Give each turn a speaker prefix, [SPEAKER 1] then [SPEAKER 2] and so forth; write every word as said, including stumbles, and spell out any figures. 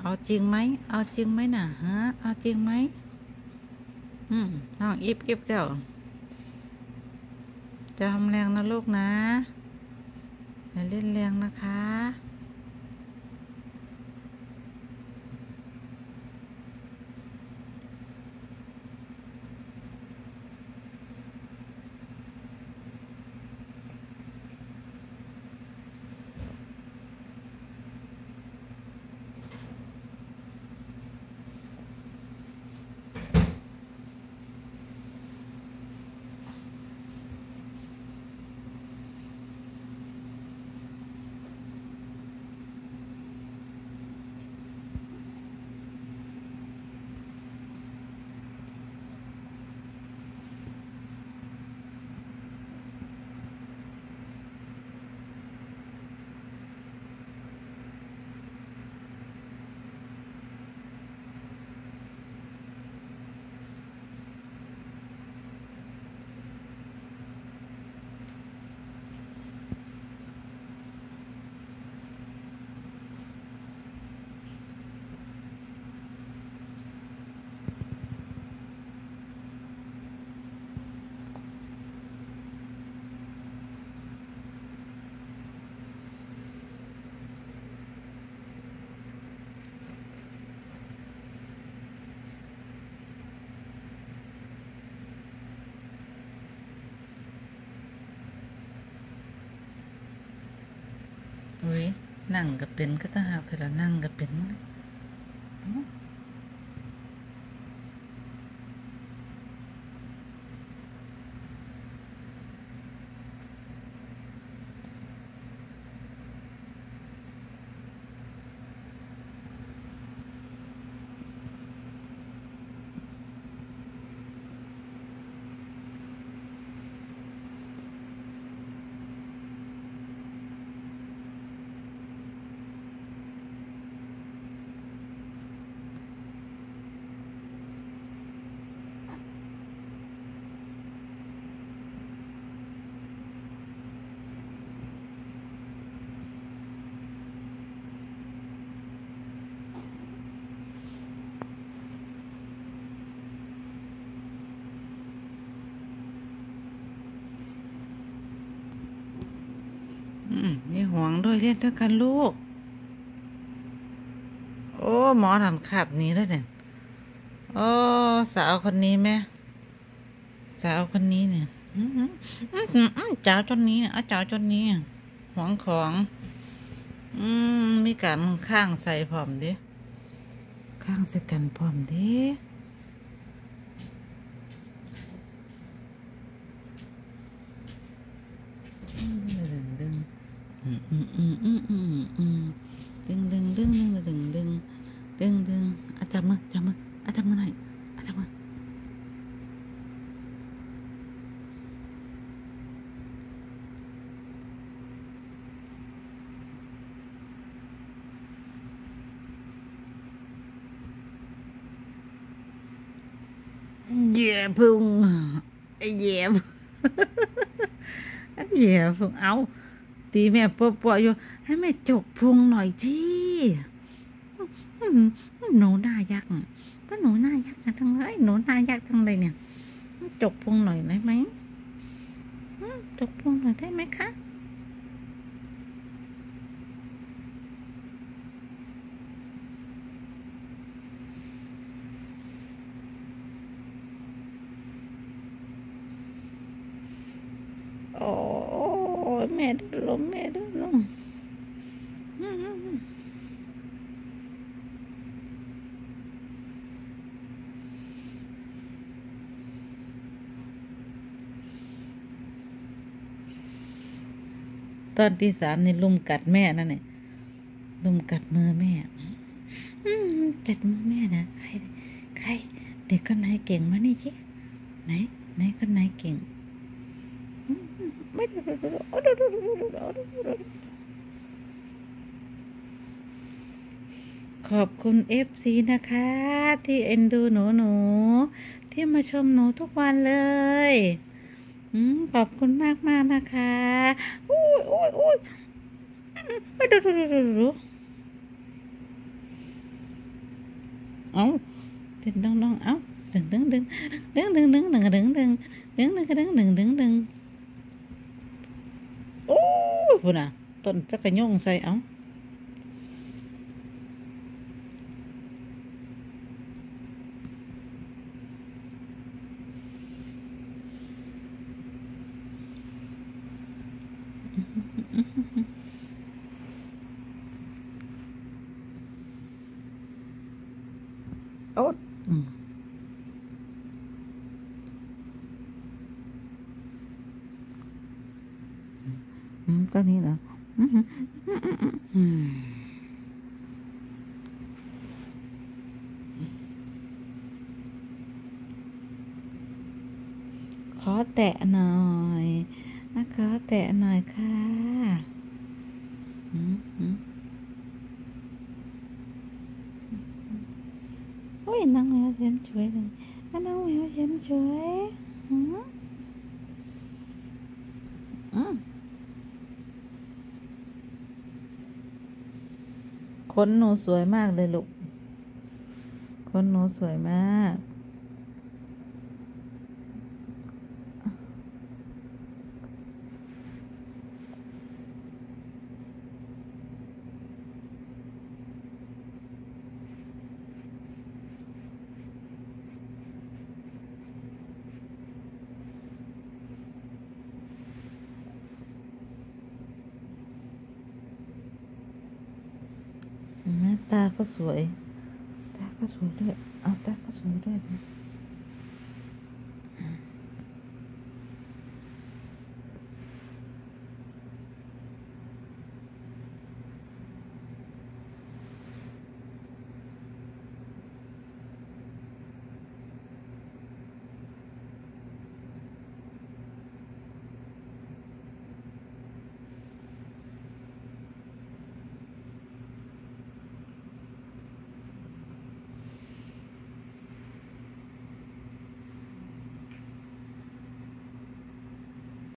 [SPEAKER 1] เอาจริงไหมเอาจริงไหมน่ะฮะเอาจริงไหมอืมน้องอิบอิบเดี๋ยวจะทำแรงนะลูกนะอย่าเล่นแรงนะคะอุ้ยนั่งก็เป็นก็ต้องหาแต่ละนั่งก็เป็นนะอืมมีห่วงด้วยเล่นด้วยกันลูกโอ้หมอถันขับนี้แล้วเนี่ยโอ้สาวคนนี้แม่สาวคนนี้เนี่ยอืมอืมอืมอืมเจ้าจนนี้อ่ะเจ้าจนนี้ห่วงของอืมมีการข้างใส่พร้อมดิข้างใส่กันพร้อมดิดึงดึงอืมอืมอืมอืมอืมอืมดึงดึงดึงดึงดึงดึงดึงดึงอาจับมือจับมืออาจับมือหน่อยอาจับมือเหยียบพุงเหยียบเหยียบพุงเอาตีแม่ปวดปวดอยู่ให้แม่จกพุงหน่อยที่หนูหน้ายักษ์ก็หนูหน้ายักษ์จังเลยหนูหน้ายักษ์จังเลยเนี่ยจกพุงหน่อยได้ไหมจกพุงหน่อยได้ไหมคะโอ้แม่ดื้อลมแม่ดื้อลมตอนที่สามนี่ลุมกัดแม่นั่นเนี่ยลุมกัดมือแม่กัดมือแม่นะใครใครเด็กคนไหนเก่งมานี่จิไหนไหนคนไหนเก่งไม่ขอบคุณเอฟซีนะคะที่เอ็นดูหนูหนูที่มาชมหนูทุกวันเลยอืมขอบคุณมากมากนะคะอุ้ยอุ้ยอุ้ยไม่ดูดูดูดูเอ้าดึงน้องน้องเอ้าดึงดึงดึงดึงดึงดึงดึงดึงดึงดึงดึงดึงดึงดึงดึงโอ้ยพุ่นน่ะต้นจักกะยงใส่เอ้าโอ๊ตอืมอืมต้นนี้เหรออืมอืมอืมอืมขอแตะหน่อยนะขอแตะหน่อยค่ะอืมอืมโอ้ยนางแมวเสียนสวยเลยอ่ะนางแมวเสียนสวยอืมอืมขนหนูสวยมากเลยลูกขนหนูสวยมากเห็นไหมตาก็สวยตาก็สวยด้วยเอาตาก็สวยด้วย